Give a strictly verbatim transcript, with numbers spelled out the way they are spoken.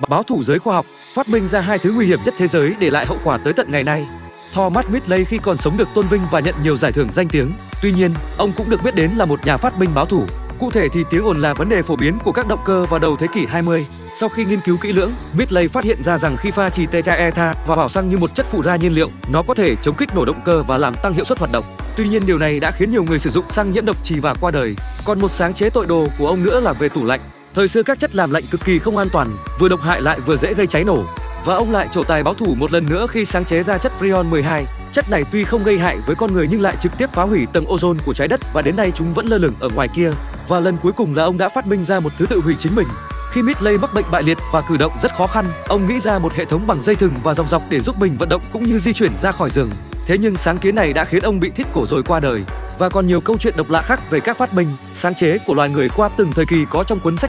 báo thủ giới khoa học, phát minh ra hai thứ nguy hiểm nhất thế giới để lại hậu quả tới tận ngày nay. Thomas Midgley khi còn sống được tôn vinh và nhận nhiều giải thưởng danh tiếng. Tuy nhiên, ông cũng được biết đến là một nhà phát minh báo thủ. Cụ thể thì tiếng ồn là vấn đề phổ biến của các động cơ vào đầu thế kỷ hai mươi. Sau khi nghiên cứu kỹ lưỡng, Midgley phát hiện ra rằng khi pha trì tetraether và vào xăng như một chất phụ gia nhiên liệu, nó có thể chống kích nổ động cơ và làm tăng hiệu suất hoạt động. Tuy nhiên điều này đã khiến nhiều người sử dụng xăng nhiễm độc trì và qua đời. Còn một sáng chế tội đồ của ông nữa là về tủ lạnh. Thời xưa các chất làm lạnh cực kỳ không an toàn, vừa độc hại lại vừa dễ gây cháy nổ. Và ông lại trổ tài báo thủ một lần nữa khi sáng chế ra chất Freon mười hai. Chất này tuy không gây hại với con người nhưng lại trực tiếp phá hủy tầng ozone của trái đất và đến nay chúng vẫn lơ lửng ở ngoài kia. Và lần cuối cùng là ông đã phát minh ra một thứ tự hủy chính mình. Khi Midgley mắc bệnh bại liệt và cử động rất khó khăn, ông nghĩ ra một hệ thống bằng dây thừng và dòng dọc để giúp mình vận động cũng như di chuyển ra khỏi giường. Thế nhưng sáng kiến này đã khiến ông bị thít cổ rồi qua đời. Và còn nhiều câu chuyện độc lạ khác về các phát minh, sáng chế của loài người qua từng thời kỳ có trong cuốn sách